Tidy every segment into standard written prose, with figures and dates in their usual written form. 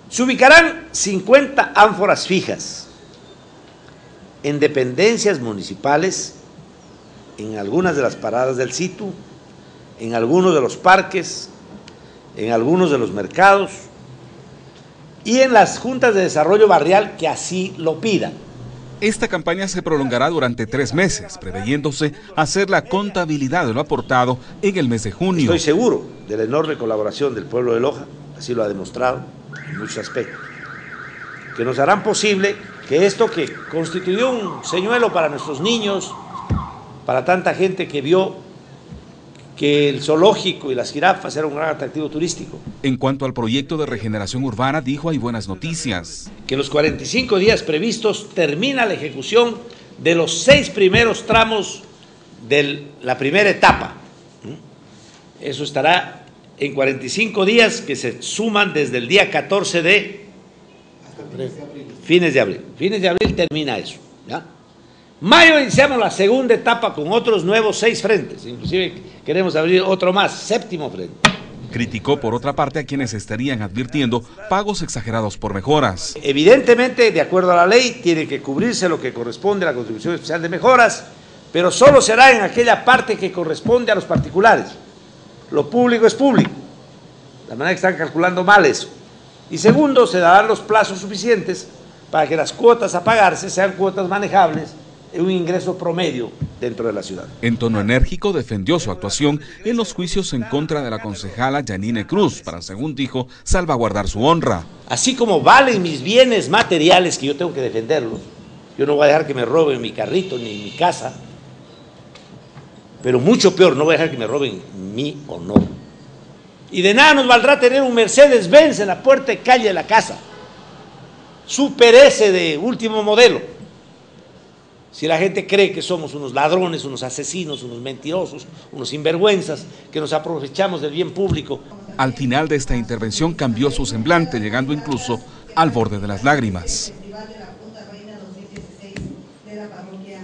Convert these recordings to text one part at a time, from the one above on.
Se ubicarán 50 ánforas fijas en dependencias municipales, en algunas de las paradas del sitio, en algunos de los parques, en algunos de los mercados y en las juntas de desarrollo barrial que así lo pidan. Esta campaña se prolongará durante 3 meses, preveyéndose hacer la contabilidad de lo aportado en el mes de junio. Estoy seguro de la enorme colaboración del pueblo de Loja, así lo ha demostrado en muchos aspectos, que nos harán posible que esto que constituyó un señuelo para nuestros niños, para tanta gente que vio que el zoológico y las jirafas eran un gran atractivo turístico. En cuanto al proyecto de regeneración urbana, dijo, hay buenas noticias. Que en los 45 días previstos termina la ejecución de los 6 primeros tramos de la primera etapa. Eso estará en 45 días que se suman desde el día 14 de fines de abril. Fines de abril termina eso, ¿ya? Mayo iniciamos la segunda etapa con otros nuevos 6 frentes, inclusive queremos abrir otro más, 7º frente. Criticó por otra parte a quienes estarían advirtiendo pagos exagerados por mejoras. Evidentemente, de acuerdo a la ley, tiene que cubrirse lo que corresponde a la contribución especial de mejoras, pero solo será en aquella parte que corresponde a los particulares. Lo público es público, de manera que están calculando mal eso. Y segundo, se darán los plazos suficientes para que las cuotas a pagarse sean cuotas manejables, un ingreso promedio dentro de la ciudad. En tono enérgico defendió su actuación en los juicios en contra de la concejala Yanine Cruz para, según dijo, salvaguardar su honra. Así como valen mis bienes materiales, que yo tengo que defenderlos, yo no voy a dejar que me roben mi carrito ni mi casa, pero mucho peor, no voy a dejar que me roben mi honor. Y de nada nos valdrá tener un Mercedes-Benz en la puerta de calle de la casa, Super S de último modelo, si la gente cree que somos unos ladrones, unos asesinos, unos mentirosos, unos sinvergüenzas, que nos aprovechamos del bien público. Al final de esta intervención cambió su semblante, llegando incluso al borde de las lágrimas.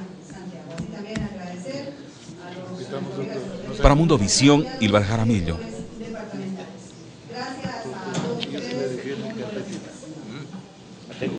Para Mundo Visión, Ilvar Jaramillo.